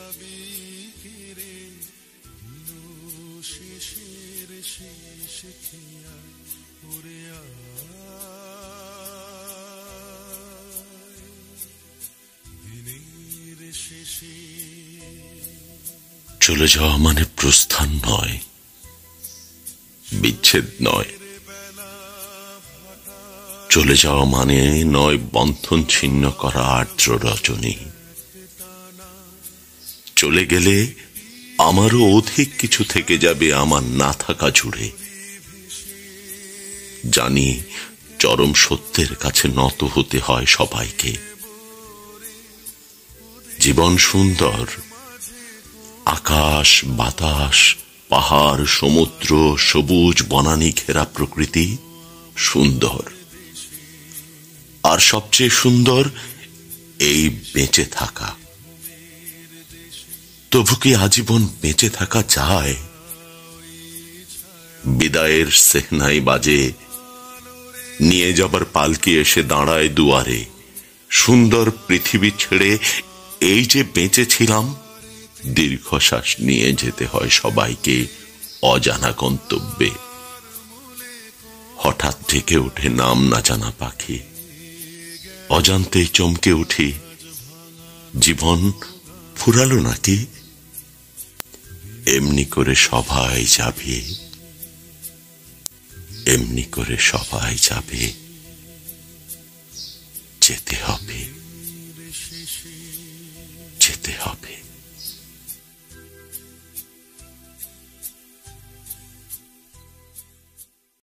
চলে যাওয়া মানে প্রস্থান নয়, বিচ্ছেদ নয়। চলে যাওয়া মানে নয় বন্ধন ছিন্ন করা আর্দ্র রজনী। চলে গেলে আমারও অধিক কিছু থেকে যাবে আমার না থাকা জুড়ে। জানি চরম সত্যের কাছে নত হতে হয় সবাইকে। জীবন সুন্দর, আকাশ বাতাস পাহাড় সমুদ্র সবুজ বনানী ঘেরা প্রকৃতি সুন্দর। আর সবচেয়ে সুন্দর এই বেঁচে থাকা। তবু কি আজীবন বেঁচে থাকা যায়? বিদায়ের সেহনাই বাজে, নিয়ে যাবার পালকি এসে দাঁড়ায় দুয়ারে। সুন্দর পৃথিবী ছেড়ে এই যে বেঁচে ছিলাম, দীর্ঘশ্বাস নিয়ে যেতে হয় সবাইকে অজানা গন্তব্যে। হঠাৎ ডেকে ওঠে নাম না জানা পাখি, অজান্তেই চমকে উঠি। জীবন ফুরালো নাকি? এমনি করে সবাই যাবে, এমনি করে সবাই যাবে। যেতে হবে, যেতে হবে।